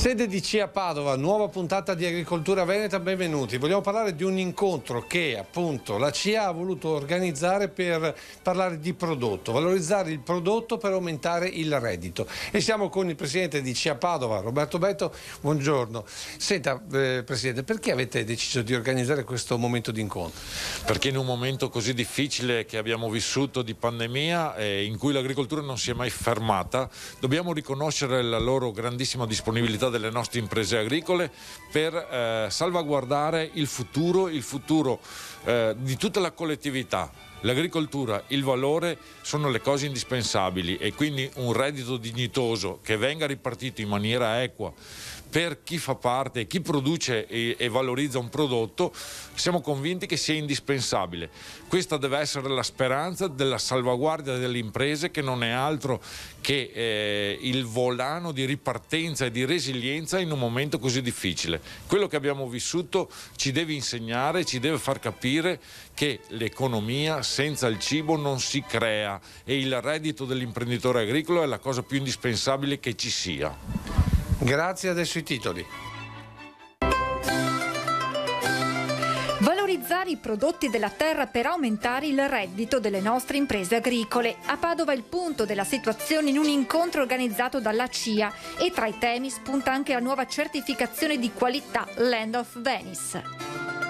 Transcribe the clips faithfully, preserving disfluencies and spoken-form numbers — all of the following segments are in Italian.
Sede di C I A Padova, nuova puntata di Agricoltura Veneta, benvenuti. Vogliamo parlare di un incontro che appunto la C I A ha voluto organizzare per parlare di prodotto, valorizzare il prodotto per aumentare il reddito. E siamo con il presidente di C I A Padova, Roberto Betto, buongiorno. Senta, eh, presidente, perché avete deciso di organizzare questo momento di incontro? Perché in un momento così difficile che abbiamo vissuto di pandemia, eh, in cui l'agricoltura non si è mai fermata, dobbiamo riconoscere la loro grandissima disponibilità delle nostre imprese agricole per eh, salvaguardare il futuro, il futuro eh, di tutta la collettività. L'agricoltura, il valore sono le cose indispensabili e quindi un reddito dignitoso che venga ripartito in maniera equa per chi fa parte, chi produce e, e valorizza un prodotto, siamo convinti che sia indispensabile. Questa deve essere la speranza della salvaguardia delle imprese, che non è altro che eh, il volano di ripartenza e di resilienza in un momento così difficile. Quello che abbiamo vissuto ci deve insegnare, ci deve far capire che l'economia senza il cibo non si crea e il reddito dell'imprenditore agricolo è la cosa più indispensabile che ci sia. Grazie, adesso i titoli. Valorizzare i prodotti della terra per aumentare il reddito delle nostre imprese agricole. A Padova il punto della situazione in un incontro organizzato dalla C I A e tra i temi spunta anche la nuova certificazione di qualità Land of Venice.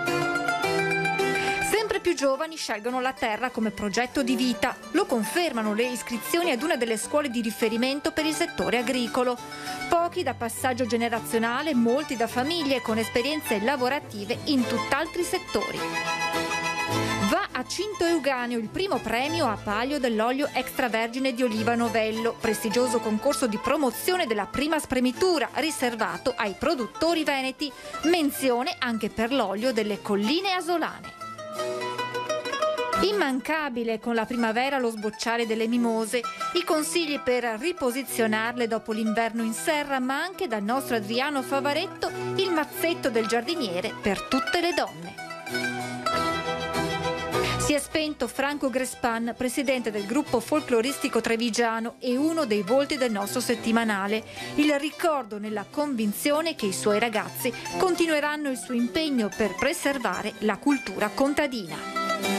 Sempre più giovani scelgono la terra come progetto di vita. Lo confermano le iscrizioni ad una delle scuole di riferimento per il settore agricolo. Pochi da passaggio generazionale, molti da famiglie con esperienze lavorative in tutt'altri settori. Va a Cinto Euganeo il primo premio a palio dell'olio extravergine di oliva Novello, prestigioso concorso di promozione della prima spremitura riservato ai produttori veneti. Menzione anche per l'olio delle colline asolane. Immancabile con la primavera lo sbocciare delle mimose, i consigli per riposizionarle dopo l'inverno in serra, ma anche dal nostro Adriano Favaretto il mazzetto del giardiniere per tutte le donne. Si è spento Franco Grespan, presidente del gruppo folcloristico trevigiano e uno dei volti del nostro settimanale. Il ricordo nella convinzione che i suoi ragazzi continueranno il suo impegno per preservare la cultura contadina.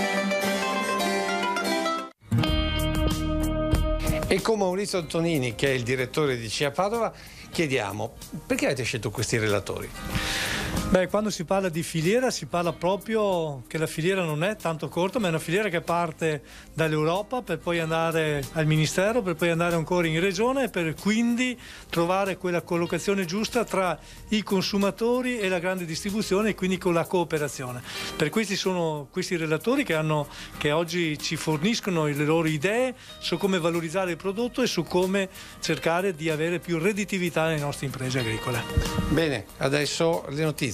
E con Maurizio Antonini, che è il direttore di C I A Padova, chiediamo perché avete scelto questi relatori? Beh, quando si parla di filiera si parla proprio che la filiera non è tanto corta, ma è una filiera che parte dall'Europa per poi andare al Ministero, per poi andare ancora in Regione e per quindi trovare quella collocazione giusta tra i consumatori e la grande distribuzione e quindi con la cooperazione. Per questi sono questi relatori che, hanno, che oggi ci forniscono le loro idee su come valorizzare il prodotto e su come cercare di avere più redditività nelle nostre imprese agricole. Bene, adesso le notizie.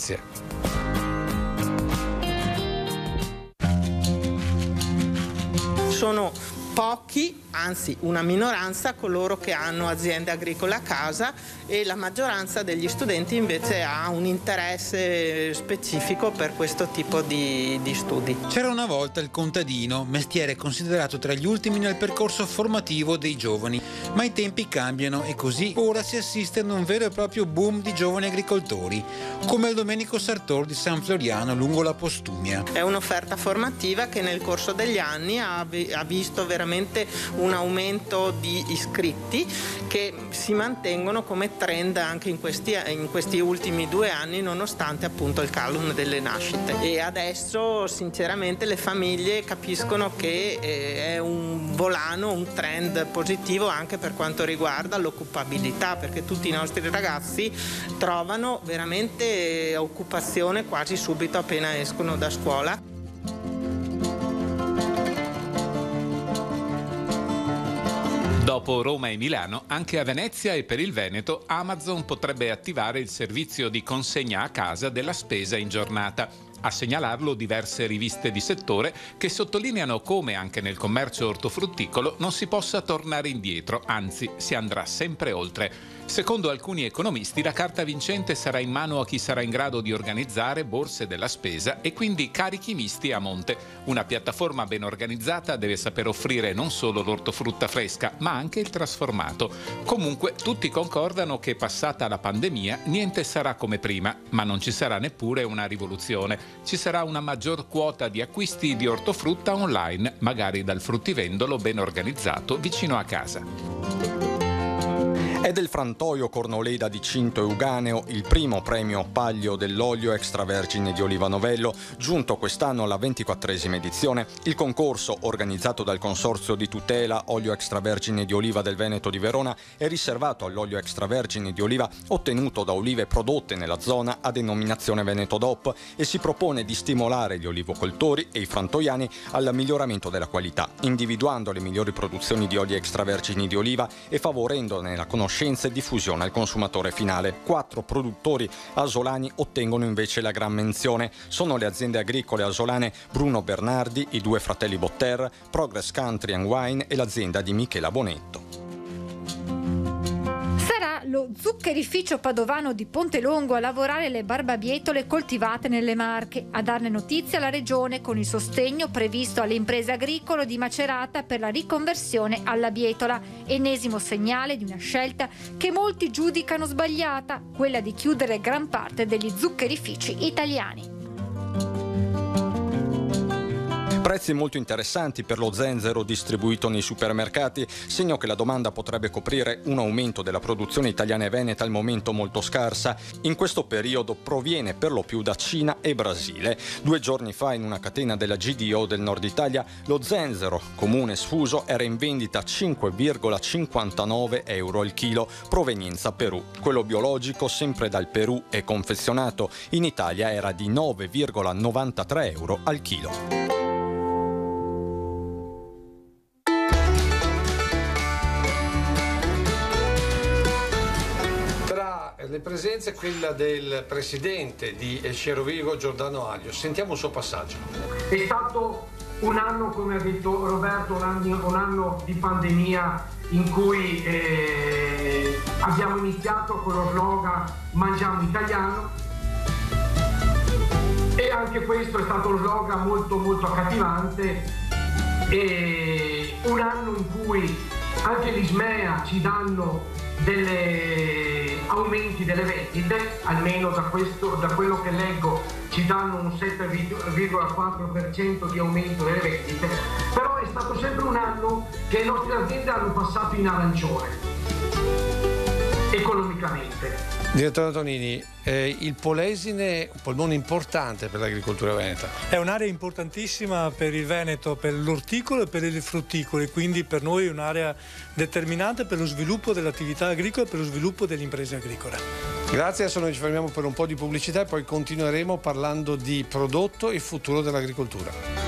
Sono pochi, anzi una minoranza, coloro che hanno aziende agricole a casa e la maggioranza degli studenti invece ha un interesse specifico per questo tipo di, di studi. C'era una volta il contadino, mestiere considerato tra gli ultimi nel percorso formativo dei giovani, ma i tempi cambiano e così ora si assiste ad un vero e proprio boom di giovani agricoltori, come il Domenico Sartor di San Floriano lungo la Postumia. È un'offerta formativa che nel corso degli anni ha, ha visto veramente un aumento di iscritti che si mantengono come trend anche in questi, in questi ultimi due anni, nonostante appunto il calo delle nascite. E adesso sinceramente le famiglie capiscono che è un volano, un trend positivo anche per quanto riguarda l'occupabilità, perché tutti i nostri ragazzi trovano veramente occupazione quasi subito appena escono da scuola. Dopo Roma e Milano, anche a Venezia e per il Veneto, Amazon potrebbe attivare il servizio di consegna a casa della spesa in giornata. A segnalarlo diverse riviste di settore che sottolineano come anche nel commercio ortofrutticolo non si possa tornare indietro, anzi si andrà sempre oltre. Secondo alcuni economisti la carta vincente sarà in mano a chi sarà in grado di organizzare borse della spesa e quindi carichi misti a monte. Una piattaforma ben organizzata deve saper offrire non solo l'ortofrutta fresca ma anche il trasformato. Comunque tutti concordano che passata la pandemia niente sarà come prima, ma non ci sarà neppure una rivoluzione. Ci sarà una maggior quota di acquisti di ortofrutta online, magari dal fruttivendolo ben organizzato vicino a casa. È del frantoio Cornoleda di Cinto Euganeo il primo premio Paglio dell'olio extravergine di oliva novello, giunto quest'anno alla ventiquattresima edizione. Il concorso, organizzato dal Consorzio di tutela olio extravergine di oliva del Veneto di Verona, è riservato all'olio extravergine di oliva ottenuto da olive prodotte nella zona a denominazione Veneto D O P e si propone di stimolare gli olivocoltori e i frantoiani al miglioramento della qualità, individuando le migliori produzioni di oli extravergini di oliva e favorendone la conoscenza e diffusione al consumatore finale. Quattro produttori asolani ottengono invece la gran menzione. Sono le aziende agricole asolane Bruno Bernardi, i due fratelli Botter, Progress Country and Wine e l'azienda di Michela Bonetto. Lo zuccherificio padovano di Pontelongo a lavorare le barbabietole coltivate nelle Marche, a darne notizia la Regione con il sostegno previsto alle imprese agricole di Macerata per la riconversione alla bietola, ennesimo segnale di una scelta che molti giudicano sbagliata, quella di chiudere gran parte degli zuccherifici italiani. Prezzi molto interessanti per lo zenzero distribuito nei supermercati, segno che la domanda potrebbe coprire un aumento della produzione italiana e veneta al momento molto scarsa. In questo periodo proviene per lo più da Cina e Brasile. Due giorni fa in una catena della G D O del Nord Italia lo zenzero comune sfuso era in vendita a cinque virgola cinquantanove euro al chilo, provenienza Perù. Quello biologico, sempre dal Perù e confezionato in Italia, era di nove virgola novantatré euro al chilo. Le presenze, quella del presidente di Cerovigo, Giordano Aglio. Sentiamo il suo passaggio. È stato un anno, come ha detto Roberto, un anno, un anno di pandemia in cui eh, abbiamo iniziato con lo slogan Mangiamo italiano, e anche questo è stato uno slogan molto molto accattivante, e un anno in cui anche l'Ismea ci danno delle aumenti delle vendite, almeno da, questo, da quello che leggo ci danno un sette virgola quattro per cento di aumento delle vendite, però è stato sempre un anno che le nostre aziende hanno passato in arancione economicamente. Direttore Antonini, eh, il Polesine è un polmone importante per l'agricoltura veneta. È un'area importantissima per il Veneto, per l'orticolo e per il frutticolo, e quindi per noi è un'area determinante per lo sviluppo dell'attività agricola e per lo sviluppo delle imprese agricole. Grazie, adesso noi ci fermiamo per un po' di pubblicità e poi continueremo parlando di prodotto e futuro dell'agricoltura.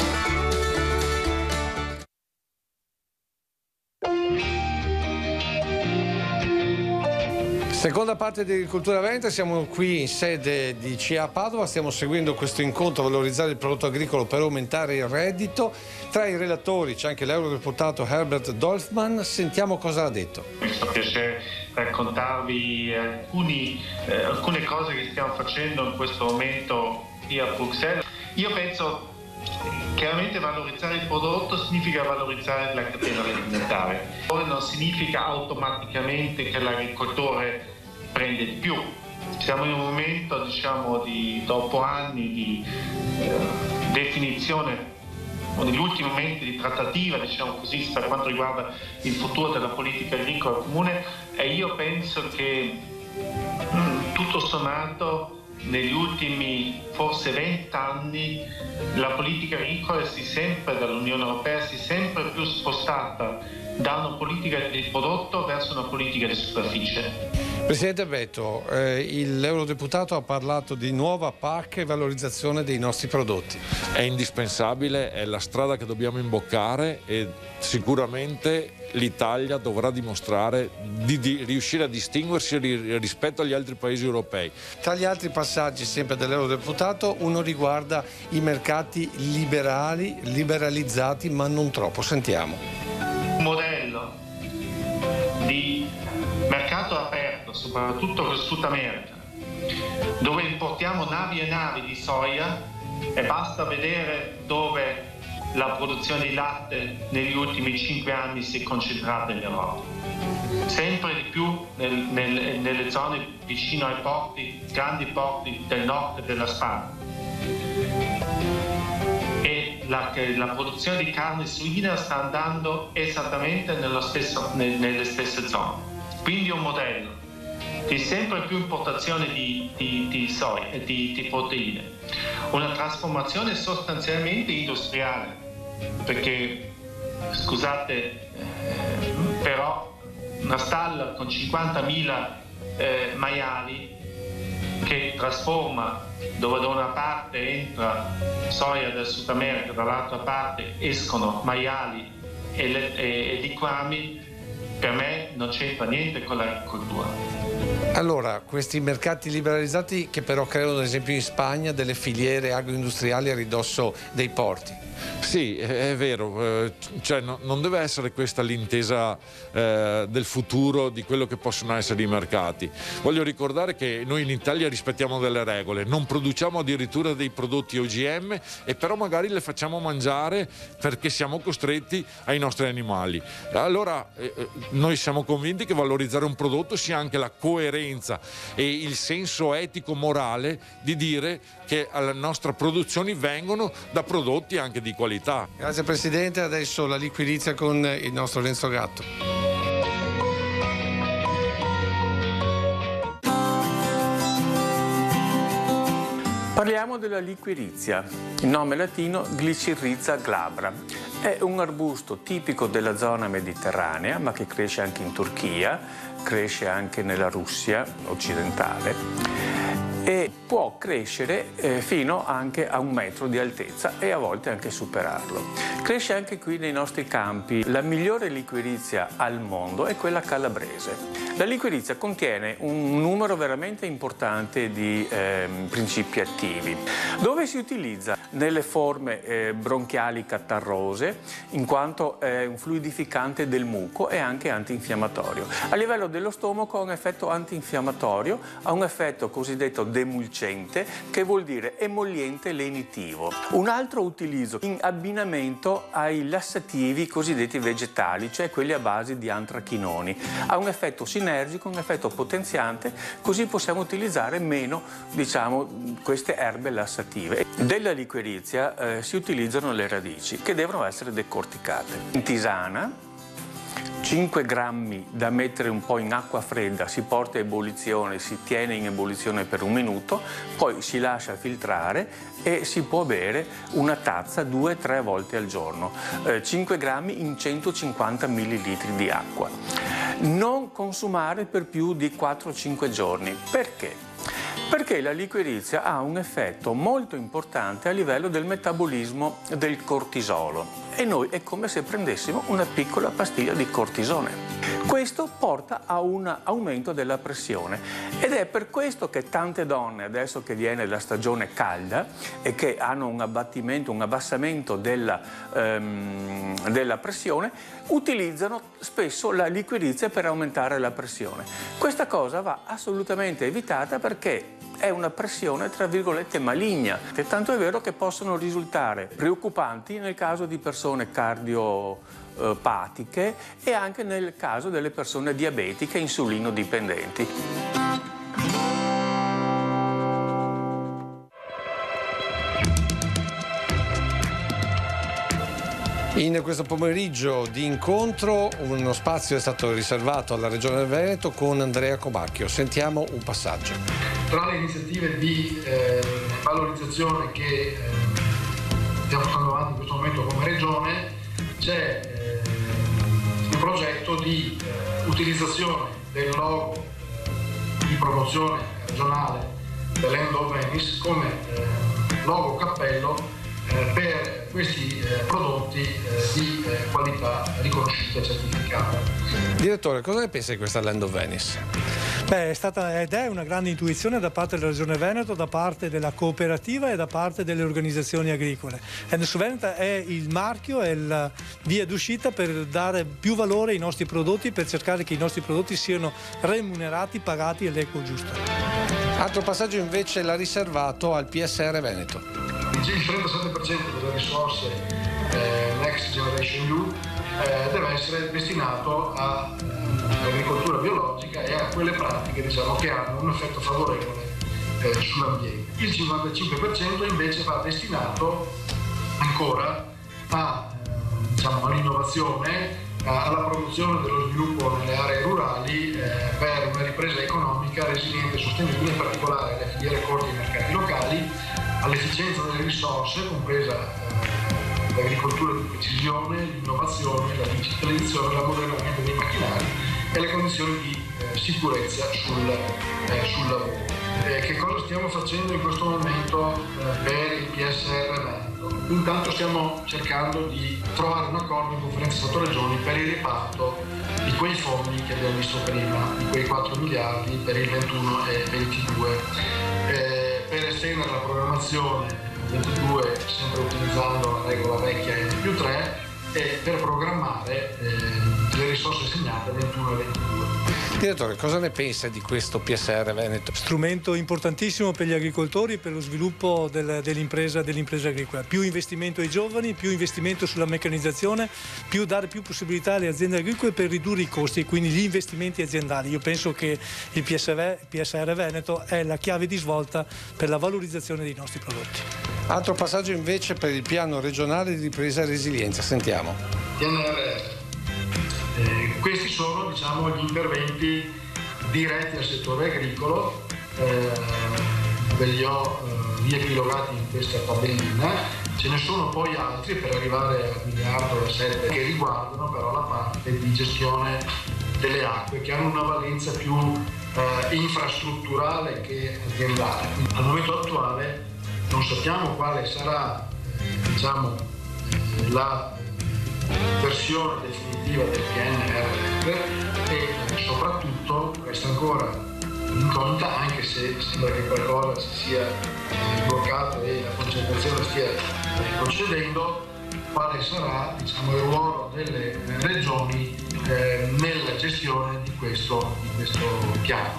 Seconda parte di Agricoltura Veneta, siamo qui in sede di C A Padova, stiamo seguendo questo incontro a valorizzare il prodotto agricolo per aumentare il reddito. Tra i relatori c'è anche l'eurodeputato Herbert Dorfmann, sentiamo cosa ha detto. Mi fa piacere raccontarvi alcuni, eh, alcune cose che stiamo facendo in questo momento qui a Bruxelles. Io penso chiaramente valorizzare il prodotto significa valorizzare la catena alimentare. Non significa automaticamente che l'agricoltore prende di più. Siamo in un momento, diciamo, di, dopo anni di eh, definizione o negli ultimi momenti di trattativa, diciamo così, per quanto riguarda il futuro della politica agricola comune, e io penso che mh, tutto sommato negli ultimi forse vent'anni la politica agricola si sempre dall'Unione Europea si è sempre più spostata da una politica del prodotto verso una politica di superficie. Presidente Betto, eh, l'eurodeputato ha parlato di nuova P A C e valorizzazione dei nostri prodotti. È indispensabile, è la strada che dobbiamo imboccare e sicuramente l'Italia dovrà dimostrare di, di riuscire a distinguersi rispetto agli altri paesi europei. Tra gli altri passaggi sempre dell'eurodeputato, uno riguarda i mercati liberali, liberalizzati ma non troppo. Sentiamo. Un modello di mercato aperto America, soprattutto per Sud America, dove importiamo navi e navi di soia, e basta vedere dove la produzione di latte negli ultimi cinque anni si è concentrata in Europa. Sempre di più nel, nel, nelle zone vicino ai porti, grandi porti del nord della Spagna. E la, la produzione di carne suina sta andando esattamente nello stesso, nel, nelle stesse zone. Quindi un modello di sempre più importazione di, di, di soia e di, di proteine. Una trasformazione sostanzialmente industriale, perché, scusate, eh, però una stalla con cinquantamila eh, maiali che trasforma, dove da una parte entra soia del Sud America, dall'altra parte escono maiali e, le, e, e liquami, per me non c'entra niente con l'agricoltura. Allora, questi mercati liberalizzati che però creano ad esempio in Spagna delle filiere agroindustriali a ridosso dei porti. Sì, è vero, eh, cioè, no, non deve essere questa l'intesa eh, del futuro di quello che possono essere i mercati. Voglio ricordare che noi in Italia rispettiamo delle regole, non produciamo addirittura dei prodotti O G M e però magari le facciamo mangiare perché siamo costretti ai nostri animali. Allora eh, noi siamo convinti che valorizzare un prodotto sia anche la coerenza e il senso etico-morale di dire che alle nostre produzioni vengono da prodotti anche di qualità. Grazie Presidente, adesso la liquirizia con il nostro Renzo Gatto. Parliamo della liquirizia, il nome latino Glycyrrhiza glabra. È un arbusto tipico della zona mediterranea, ma che cresce anche in Turchia, cresce anche nella Russia occidentale. E può crescere eh, fino anche a un metro di altezza e a volte anche superarlo. Cresce anche qui nei nostri campi. La migliore liquirizia al mondo è quella calabrese. La liquirizia contiene un numero veramente importante di eh, principi attivi, dove si utilizza nelle forme eh, bronchiali catarrose, in quanto è un fluidificante del muco e anche antinfiammatorio. A livello dello stomaco ha un effetto antinfiammatorio, ha un effetto cosiddetto demulcente, che vuol dire emolliente lenitivo. Un altro utilizzo in abbinamento ai lassativi cosiddetti vegetali, cioè quelli a base di antrachinoni. Ha un effetto sinergico, un effetto potenziante, così possiamo utilizzare meno, diciamo, queste erbe lassative. Della liquirizia eh, si utilizzano le radici, che devono essere decorticate. In tisana, cinque grammi da mettere un po' in acqua fredda, si porta a ebollizione, si tiene in ebollizione per un minuto, poi si lascia filtrare e si può bere una tazza due tre volte al giorno, eh, cinque grammi in centocinquanta millilitri di acqua. Non consumare per più di quattro cinque giorni. Perché? Perché la liquirizia ha un effetto molto importante a livello del metabolismo del cortisolo e noi è come se prendessimo una piccola pastiglia di cortisone. Questo porta a un aumento della pressione ed è per questo che tante donne, adesso che viene la stagione calda e che hanno un abbattimento, un abbassamento della, ehm, della pressione, utilizzano spesso la liquirizia per aumentare la pressione. Questa cosa va assolutamente evitata perché è una pressione tra virgolette maligna, che tanto è vero che possono risultare preoccupanti nel caso di persone cardiopatiche e anche nel caso delle persone diabetiche e insulino dipendenti. In questo pomeriggio di incontro uno spazio è stato riservato alla Regione del Veneto con Andrea Comacchio. Sentiamo un passaggio. Tra le iniziative di eh, valorizzazione che eh, stiamo portando avanti in questo momento come Regione c'è eh, un progetto di eh, utilizzazione del logo eh, di promozione regionale dell'End of Venice come eh, logo cappello per questi eh, prodotti eh, di eh, qualità riconosciuta e certificata. Direttore, cosa ne pensa di questa Land of Venice? Beh, è stata ed è una grande intuizione da parte della Regione Veneto, da parte della cooperativa e da parte delle organizzazioni agricole. Endesso Veneta è il marchio, è la via d'uscita per dare più valore ai nostri prodotti, per cercare che i nostri prodotti siano remunerati, pagati all'equo giusto. Altro passaggio invece l'ha riservato al P S R Veneto. Il trentasette per cento delle risorse eh, Next Generation E U eh, deve essere destinato all'agricoltura biologica e a quelle pratiche, diciamo, che hanno un effetto favorevole eh, sull'ambiente. Il cinquantacinque per cento invece va destinato ancora a, eh, diciamo, all'innovazione, alla produzione e dello sviluppo nelle aree rurali eh, per una ripresa economica resiliente e sostenibile, in particolare alle filiere corte e ai mercati locali, all'efficienza delle risorse, compresa eh, l'agricoltura di precisione, l'innovazione, la digitalizzazione, l'ammodernamento dei macchinari e le condizioni di eh, sicurezza sul, eh, sul lavoro. Eh, che cosa stiamo facendo in questo momento eh, per il P S R Veneto? Intanto stiamo cercando di trovare un accordo in conferenza Stato-Regioni per il riparto di quei fondi che abbiamo visto prima, di quei quattro miliardi per il ventuno e ventidue, eh, per estendere la programmazione ventidue sempre utilizzando la regola vecchia N più tre e per programmare eh, le risorse assegnate ventuno e ventidue. Direttore, cosa ne pensa di questo P S R Veneto? Strumento importantissimo per gli agricoltori e per lo sviluppo del, dell'impresa, dell'impresa agricola. Più investimento ai giovani, più investimento sulla meccanizzazione, più dare più possibilità alle aziende agricole per ridurre i costi e quindi gli investimenti aziendali. Io penso che il P S R Veneto è la chiave di svolta per la valorizzazione dei nostri prodotti. Altro passaggio invece per il piano regionale di ripresa e resilienza. Sentiamo. P N R R. Eh, questi sono, diciamo, gli interventi diretti al settore agricolo, eh, ve li ho eh, riepilogati in questa tabellina. Ce ne sono poi altri per arrivare al miliardo e sette che riguardano però la parte di gestione delle acque, che hanno una valenza più eh, infrastrutturale che aziendale. Al momento attuale non sappiamo quale sarà eh, diciamo, eh, la versione definitiva del P N R R e soprattutto resta ancora incognita, anche se sembra che qualcosa si sia sbloccato e la concentrazione stia procedendo, quale sarà, diciamo, il ruolo delle regioni eh, nella gestione di questo, di questo piano.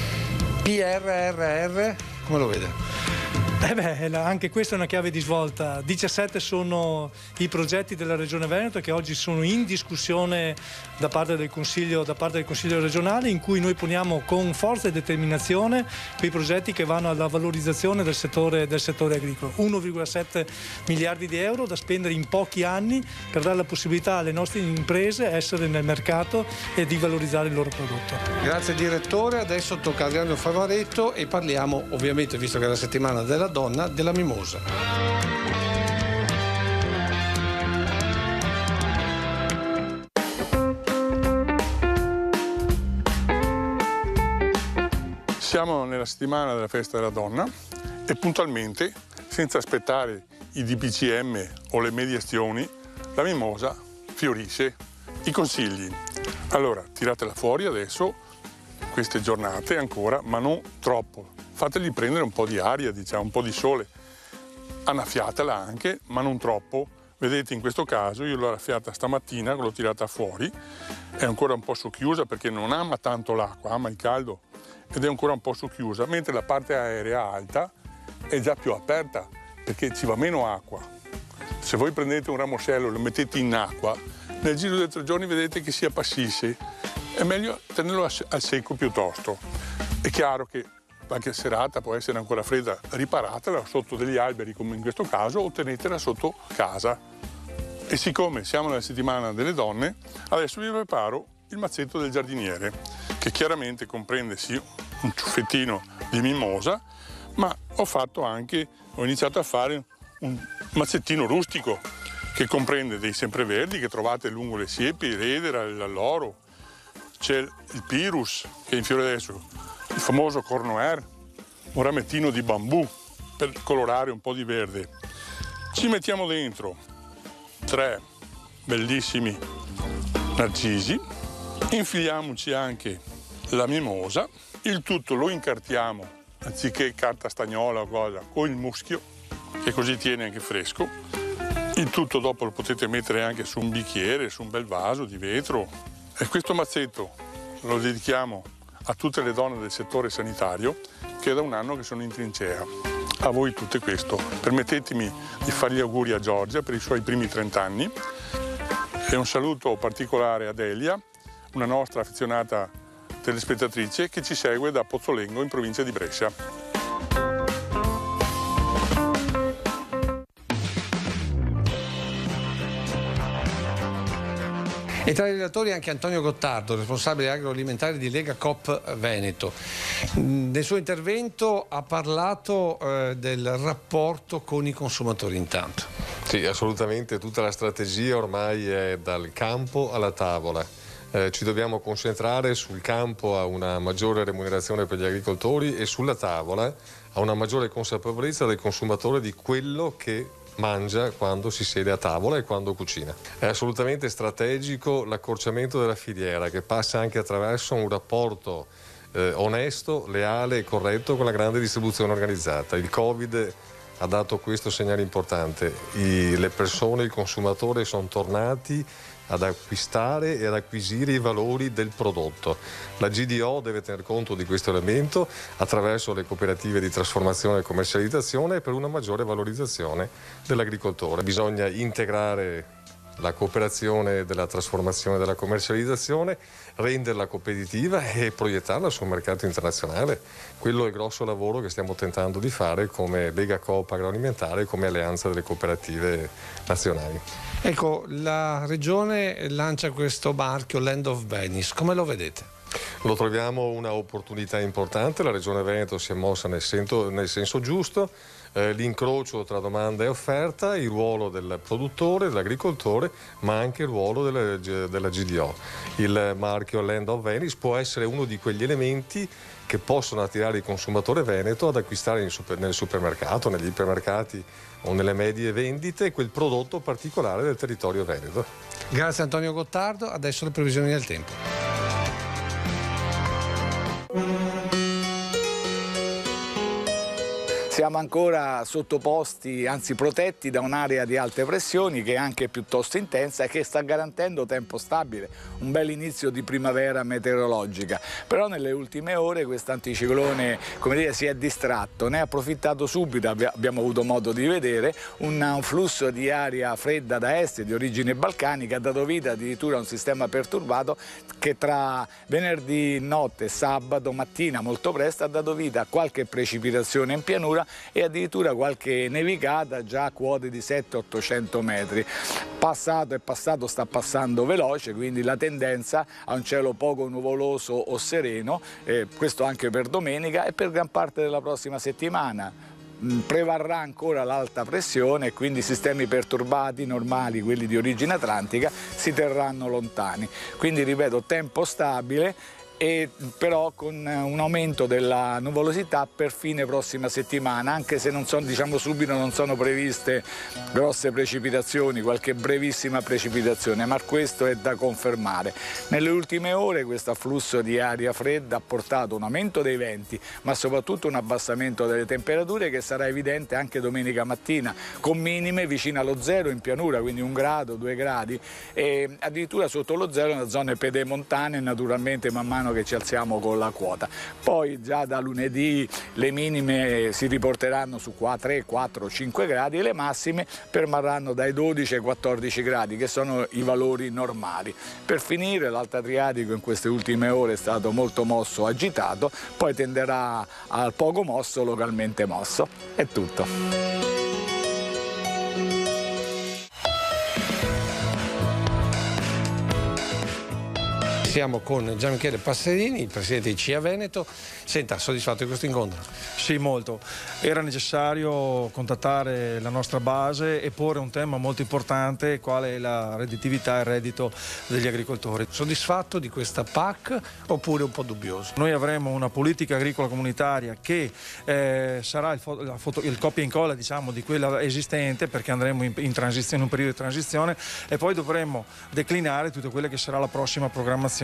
P R R R, come lo vede? Eh beh, anche questa è una chiave di svolta. diciassette sono i progetti della Regione Veneto che oggi sono in discussione da parte del Consiglio, da parte del Consiglio regionale, in cui noi poniamo con forza e determinazione quei progetti che vanno alla valorizzazione del settore, del settore agricolo. uno virgola sette miliardi di euro da spendere in pochi anni per dare la possibilità alle nostre imprese di essere nel mercato e di valorizzare il loro prodotto. Grazie direttore, adesso tocca a Adriano Favaretto e parliamo, ovviamente, visto che è la settimana della donna, della mimosa. Siamo nella settimana della festa della donna e puntualmente, senza aspettare i D P C M o le mediazioni, la mimosa fiorisce. I consigli: allora, tiratela fuori adesso, queste giornate ancora, ma non troppo. Fategli prendere un po' di aria, diciamo, un po' di sole. Annaffiatela anche, ma non troppo. Vedete, in questo caso io l'ho annaffiata stamattina, l'ho tirata fuori, è ancora un po' socchiusa perché non ama tanto l'acqua, ama il caldo ed è ancora un po' socchiusa, mentre la parte aerea alta è già più aperta perché ci va meno acqua. Se voi prendete un ramoscello e lo mettete in acqua, nel giro di tre giorni vedete che si appassisce. È meglio tenerlo al secco piuttosto. È chiaro che qualche serata può essere ancora fredda, riparatela sotto degli alberi come in questo caso o tenetela sotto casa. E siccome siamo nella settimana delle donne, adesso vi preparo il mazzetto del giardiniere, che chiaramente comprende sì un ciuffettino di mimosa, ma ho fatto anche, ho iniziato a fare un mazzettino rustico che comprende dei sempreverdi che trovate lungo le siepi, l'edera, l'alloro, c'è il pirus che è in fiore adesso, il famoso cornoer, un ramettino di bambù per colorare un po' di verde. Ci mettiamo dentro tre bellissimi narcisi, infiliamoci anche la mimosa, il tutto lo incartiamo, anziché carta stagnola o cosa, con il muschio, che così tiene anche fresco. Il tutto dopo lo potete mettere anche su un bicchiere, su un bel vaso di vetro. E questo mazzetto lo dedichiamo a tutte le donne del settore sanitario che è da un anno che sono in trincea. A voi tutte questo. Permettetemi di fare gli auguri a Giorgia per i suoi primi trenta anni e un saluto particolare ad Elia, una nostra affezionata telespettatrice che ci segue da Pozzolengo in provincia di Brescia. E tra i relatori anche Antonio Gottardo, responsabile agroalimentare di Lega Coop Veneto. Nel suo intervento ha parlato eh, del rapporto con i consumatori intanto. Sì, assolutamente, tutta la strategia ormai è dal campo alla tavola. Eh, ci dobbiamo concentrare sul campo a una maggiore remunerazione per gli agricoltori e sulla tavola a una maggiore consapevolezza del consumatore di quello che mangia quando si siede a tavola e quando cucina. È assolutamente strategico l'accorciamento della filiera che passa anche attraverso un rapporto eh, onesto, leale e corretto con la grande distribuzione organizzata. Il Covid ha dato questo segnale importante. I, le persone, il consumatore sono tornati ad acquistare e ad acquisire i valori del prodotto. La G D O deve tener conto di questo elemento attraverso le cooperative di trasformazione e commercializzazione per una maggiore valorizzazione dell'agricoltore. Bisogna integrare la cooperazione della trasformazione e della commercializzazione, renderla competitiva e proiettarla sul mercato internazionale. Quello è il grosso lavoro che stiamo tentando di fare come Lega Coop Agroalimentare, come alleanza delle cooperative nazionali. Ecco, la Regione lancia questo marchio Land of Venice, come lo vedete? Lo troviamo una opportunità importante, la Regione Veneto si è mossa nel senso, nel senso giusto, eh, l'incrocio tra domanda e offerta, il ruolo del produttore, dell'agricoltore, ma anche il ruolo della, della G D O. Il marchio Land of Venice può essere uno di quegli elementi che possono attirare il consumatore veneto ad acquistare in super, nel supermercato, negli ipermercati o nelle medie vendite quel prodotto particolare del territorio veneto. Grazie Antonio Gottardo, adesso le previsioni del tempo. Siamo ancora sottoposti, anzi protetti da un'area di alte pressioni che è anche piuttosto intensa e che sta garantendo tempo stabile, un bel inizio di primavera meteorologica. Però nelle ultime ore questo anticiclone, come dire, si è distratto, ne ha approfittato subito, abbiamo avuto modo di vedere, un, un flusso di aria fredda da est di origine balcanica ha dato vita addirittura a un sistema perturbato che tra venerdì notte e sabato mattina molto presto ha dato vita a qualche precipitazione in pianura e addirittura qualche nevicata già a quote di settecento ottocento metri. Passato è passato, sta passando veloce, quindi la tendenza a un cielo poco nuvoloso o sereno, eh, questo anche per domenica e per gran parte della prossima settimana. Prevarrà ancora l'alta pressione e quindi i sistemi perturbati normali, quelli di origine atlantica, si terranno lontani. Quindi ripeto, tempo stabile, e però con un aumento della nuvolosità per fine prossima settimana, anche se non sono, diciamo subito, non sono previste grosse precipitazioni, qualche brevissima precipitazione, ma questo è da confermare. Nelle ultime ore questo afflusso di aria fredda ha portato un aumento dei venti, ma soprattutto un abbassamento delle temperature che sarà evidente anche domenica mattina, con minime vicino allo zero in pianura, quindi un grado, due gradi, e addirittura sotto lo zero nelle zone pedemontane, naturalmente man mano che ci alziamo con la quota. Poi già da lunedì le minime si riporteranno su tre, quattro, cinque gradi e le massime permarranno dai dodici ai quattordici gradi, che sono i valori normali. Per finire, l'Alto Adriatico in queste ultime ore è stato molto mosso, agitato, poi tenderà al poco mosso, localmente mosso. È tutto. Siamo con Gian Michele Passerini, il presidente di C I A Veneto. Senta, soddisfatto di questo incontro? Sì, molto. Era necessario contattare la nostra base e porre un tema molto importante, quale è la redditività e il reddito degli agricoltori. Soddisfatto di questa P A C oppure un po' dubbioso? Noi avremo una politica agricola comunitaria che eh, sarà il, la foto, il copia e incolla, diciamo, di quella esistente, perché andremo in, in transizione, in un periodo di transizione, e poi dovremo declinare tutta quella che sarà la prossima programmazione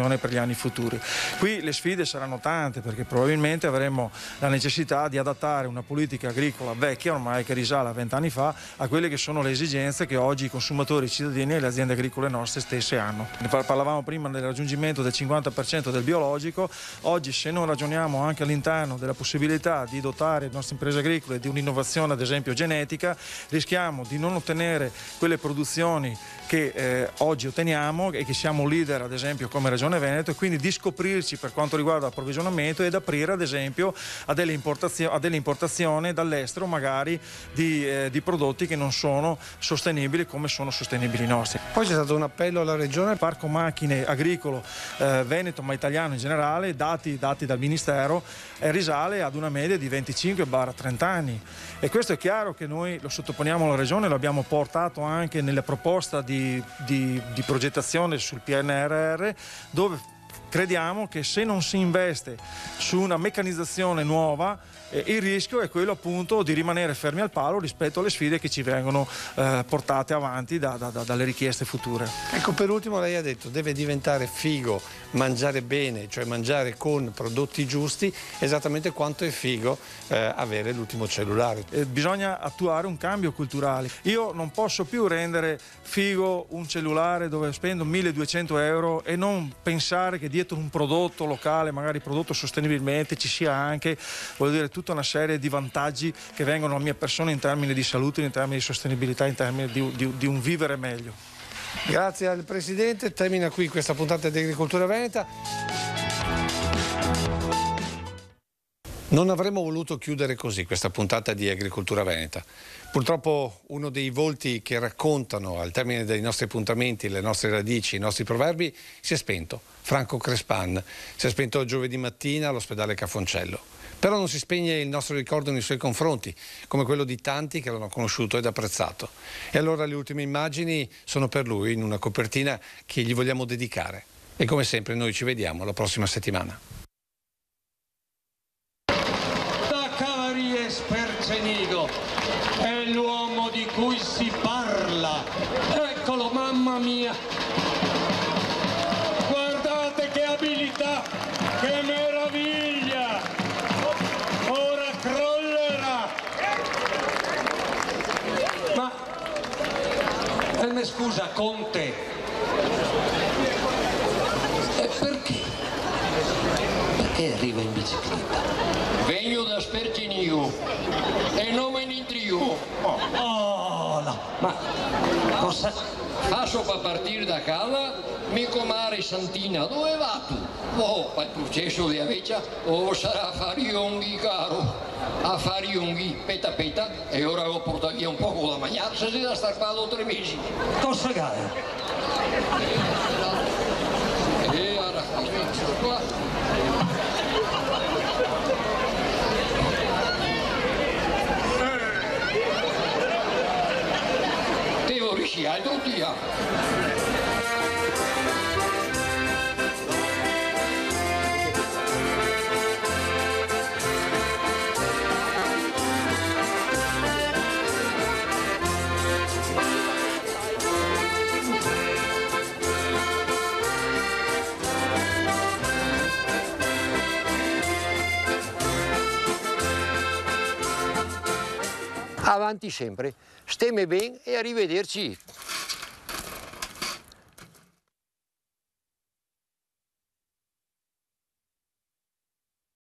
produzione per gli anni futuri. Qui le sfide saranno tante, perché probabilmente avremo la necessità di adattare una politica agricola vecchia, ormai che risale a vent'anni fa, a quelle che sono le esigenze che oggi i consumatori, i cittadini e le aziende agricole nostre stesse hanno. Ne parlavamo prima del raggiungimento del cinquanta per cento del biologico. Oggi, se non ragioniamo anche all'interno della possibilità di dotare le nostre imprese agricole di un'innovazione, ad esempio genetica, rischiamo di non ottenere quelle produzioni che eh, oggi otteniamo e che siamo leader, ad esempio, come Regione Veneto, e quindi di scoprirci per quanto riguarda l'approvvigionamento ed aprire, ad esempio, a delle, importazio- a delle importazioni dall'estero, magari di, eh, di prodotti che non sono sostenibili come sono sostenibili i nostri. Poi c'è stato un appello alla Regione. Il parco macchine agricolo eh, veneto, ma italiano in generale, dati, dati dal Ministero, eh, risale ad una media di venticinque trenta anni, e questo è chiaro che noi lo sottoponiamo alla Regione, lo abbiamo portato anche nella proposta di, di, di progettazione sul P N R R, dove crediamo che se non si investe su una meccanizzazione nuova, eh, il rischio è quello appunto di rimanere fermi al palo rispetto alle sfide che ci vengono eh, portate avanti da, da, da, dalle richieste future. Ecco, per ultimo lei ha detto deve diventare figo mangiare bene, cioè mangiare con prodotti giusti, esattamente quanto è figo eh, avere l'ultimo cellulare. Eh, bisogna attuare un cambio culturale. Io non posso più rendere figo un cellulare dove spendo milleduecento euro e non pensare che dietro un prodotto locale, magari prodotto sostenibilmente, ci sia anche, voglio dire, tutta una serie di vantaggi che vengono alla mia persona in termini di salute, in termini di sostenibilità, in termini di, di, di un vivere meglio. Grazie al Presidente, termina qui questa puntata di Agricoltura Veneta. Non avremmo voluto chiudere così questa puntata di Agricoltura Veneta. Purtroppo uno dei volti che raccontano al termine dei nostri appuntamenti, le nostre radici, i nostri proverbi, si è spento. Franco Crespan si è spento giovedì mattina all'ospedale Cafoncello. Però non si spegne il nostro ricordo nei suoi confronti, come quello di tanti che l'hanno conosciuto ed apprezzato. E allora le ultime immagini sono per lui in una copertina che gli vogliamo dedicare. E come sempre noi ci vediamo la prossima settimana. Da Cavaries Percenigo è l'uomo di cui si parla. Eccolo, mamma mia! Guardate che abilità, che meraviglia! Ora crollerà! Ma, eh, mi scusa, Conte, e perché? Perché arriva in bicicletta? Vengo da Spercinio e non me ne trio. Oh, oh no. Ma cosa? Faccio per partire da casa, mi comare Santina, dove va tu? Oh, per il processo di Avecia, o oh, sarà affari unghi, caro. Affari unghi, peta peta, e ora lo porto via un poco da mangiare, se si da star qua da tre mesi. Cosa cade? E ora, qua. Al tutti. Avanti sempre, stemme bene e arrivederci.